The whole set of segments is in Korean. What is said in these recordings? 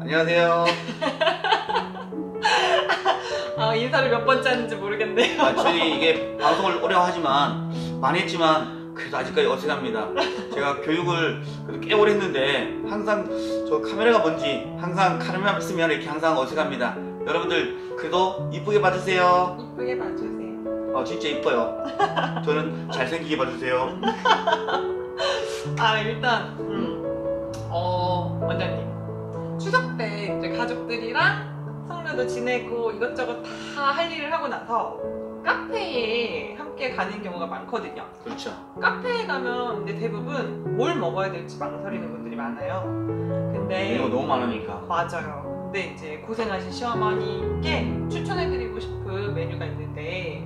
안녕하세요. 인사를 몇 번째 하는지 모르겠네요. 저희 이게 방송을 오래 하지만 많이 했지만 그래도 아직까지 어색합니다. 제가 교육을 그래도 꽤 오래 했는데 항상 저 카메라가 뭔지 항상 카메라 있으면 이렇게 항상 어색합니다. 여러분들 그래도 이쁘게 봐주세요. 이쁘게 봐주세요. 진짜 이뻐요. 저는 잘생기게 봐주세요. 일단 원장님 추석 때 이제 가족들이랑 성묘도 지내고 이것저것 다 할 일을 하고 나서 카페에 함께 가는 경우가 많거든요. 그렇죠. 카페에 가면 근데 대부분 뭘 먹어야 될지 망설이는 분들이 많아요. 근데 이거 너무 많으니까. 맞아요. 근데 이제 고생하신 시어머니께 추천해드리고 싶은 메뉴가 있는데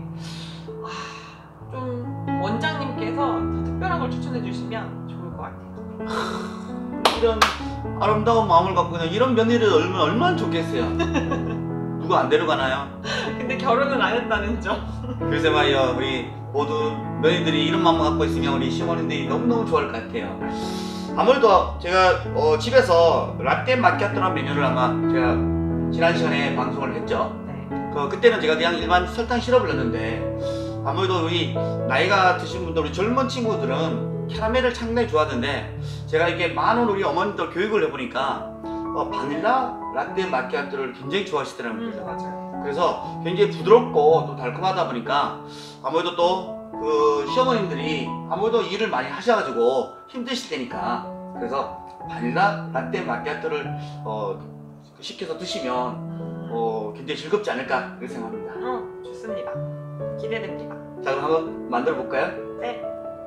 좀 원장님께서 더 특별한 걸 추천해 주시면 좋을 것 같아요. 이런 아름다운 마음을 갖고 그냥 이런 며느리를 얻으면 얼마나 좋겠어요. 누구 안 데려가나요? 근데 결혼은 안 했다는 점. 글쎄 말이요, 우리 모두 며느리들이 이런 마음을 갖고 있으면 우리 시어머님들이 너무너무 좋아할 것 같아요. 아무래도 제가 집에서 라떼 마키아토라는 메뉴를 아마 제가 지난 시간에 방송을 했죠. 네. 그때는 제가 그냥 일반 설탕 시럽을 넣었는데 아무래도 우리 나이가 드신 분들, 우리 젊은 친구들은 캐러멜을 상당히 좋아하던데 제가 이렇게 많은 우리 어머니들 교육을 해보니까 바닐라 라떼 마키아토를 굉장히 좋아하시더라고요. 맞아요. 그래서 굉장히 부드럽고 또 달콤하다 보니까 아무래도 또 그 시어머님들이 아무래도 일을 많이 하셔가지고 힘드실 테니까 그래서 바닐라 라떼 마키아토를 시켜서 드시면 굉장히 즐겁지 않을까 그렇게 생각합니다. 좋습니다. 기대됩니다. 자, 그럼 한번 만들어 볼까요? 네.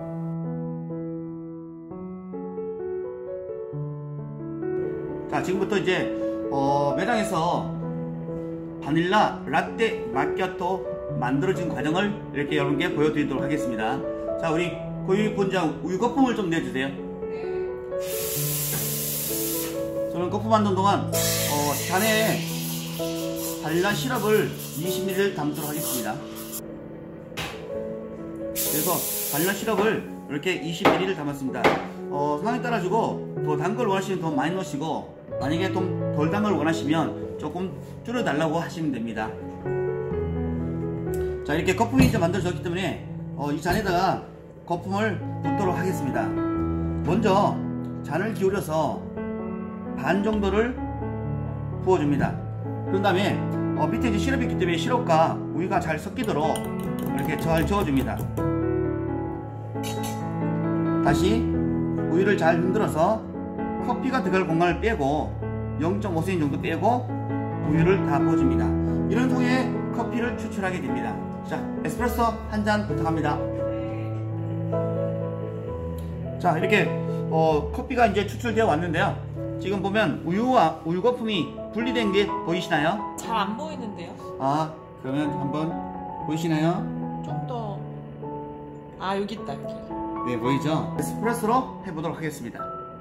자, 지금부터 이제 매장에서 바닐라 라떼 마키아토 만들어진 과정을 이렇게 여러분께 보여드리도록 하겠습니다. 자, 우리 고유 본장 우유 거품을 좀 내주세요. 저는 거품 만드는 동안 잔에 바닐라 시럽을 20ml 담도록 하겠습니다. 그래서 바닐라 시럽을 이렇게 20ml 담았습니다. 상황에 따라 주고 더 단 걸 원하시면 더 많이 넣으시고 만약에 좀 덜 단 걸 원하시면 조금 줄여달라고 하시면 됩니다. 자, 이렇게 거품이 이제 만들어졌기 때문에 이 잔에다가 거품을 붓도록 하겠습니다. 먼저 잔을 기울여서 반 정도를 부어줍니다. 그런 다음에 밑에 이제 시럽이 있기 때문에 시럽과 우유가 잘 섞이도록 이렇게 잘 저어줍니다. 다시 우유를 잘 흔들어서 커피가 들어갈 공간을 빼고 0.5cm 정도 빼고 우유를 다 부어줍니다. 이런 통에 커피를 추출하게 됩니다. 자, 에스프레소 한 잔 부탁합니다. 자, 이렇게 커피가 이제 추출되어 왔는데요. 지금 보면 우유와 우유 거품이 분리된 게 보이시나요? 잘 안 보이는데요? 그러면 한번 보이시나요? 좀 더... 여기 있다, 여기. 네, 보이죠? 에스프레소로 해보도록 하겠습니다.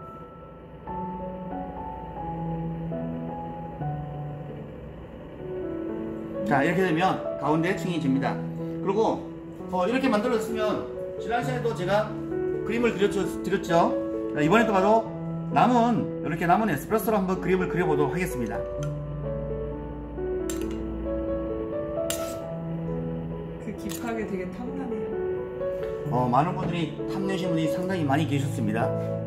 자, 이렇게 되면 가운데 층이 집니다. 그리고 이렇게 만들었으면 지난 시간에도 제가 그림을 드렸죠. 이번에도 바로 이렇게 남은 에스프레소로 한번 그림을 그려보도록 하겠습니다. 그 깁하게 되게 탐나네요. 많은 분들이 탐내신 분이 상당히 많이 계셨습니다.